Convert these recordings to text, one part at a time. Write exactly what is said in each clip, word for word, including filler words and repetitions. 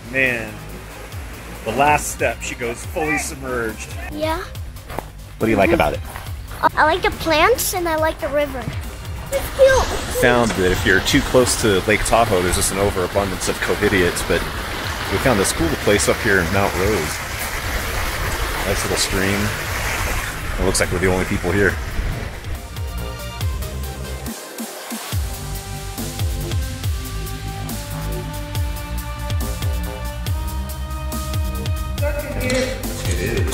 man. The last step, she goes fully submerged. Yeah. What do you like about it? I like the plants and I like the river. It's cute. Found that if you're too close to Lake Tahoe, there's just an overabundance of cohidiots, but we found this cool place up here in Mount Rose. Nice little stream. It looks like we're the only people here. It is.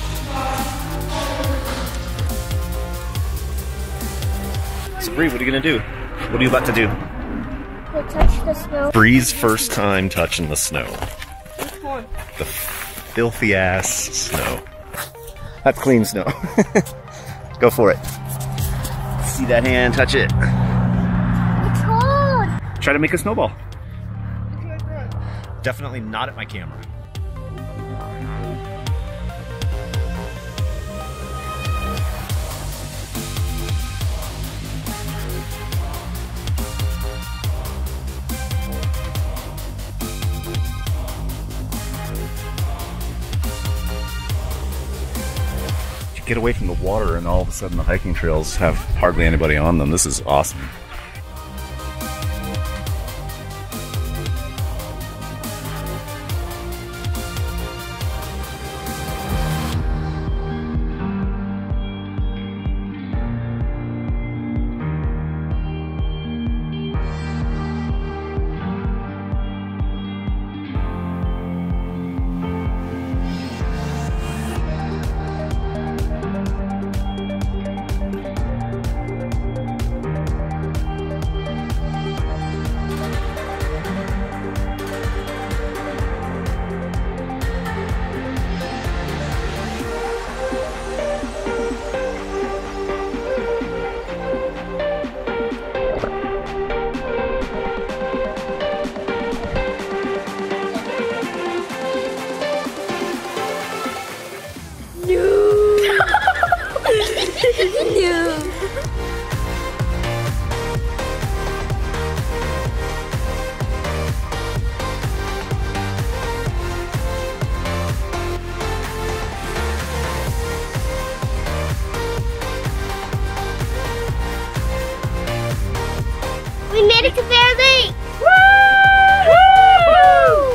So Bree, what are you gonna do? What are you about to do? To touch the snow. Bree's first time touching the snow. Which one? The filthy ass snow. That's clean snow. Go for it. See that hand, touch it. It's cold. Try to make a snowball. Definitely not at my camera. Get away from the water and all of a sudden the hiking trails have hardly anybody on them. This is awesome. No. We made it to Bear Lake! Woo! Woo!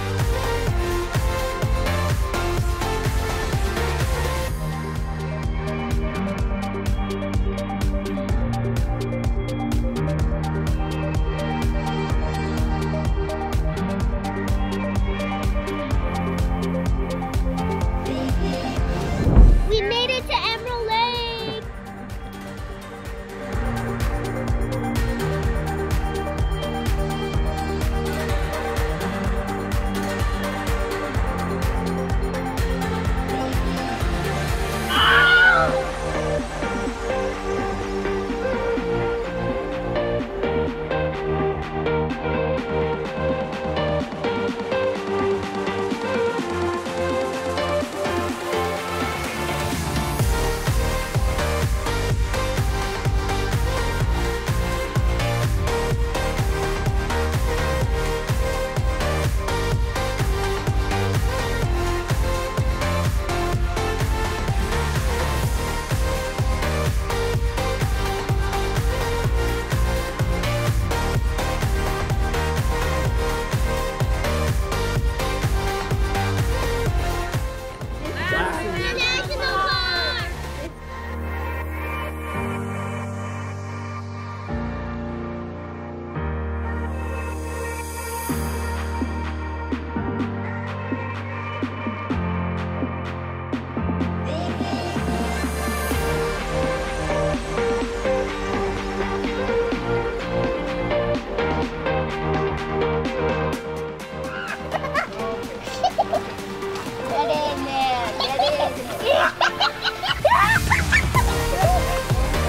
We made it to Emerald Lake!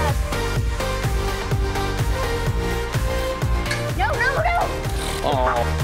Oh.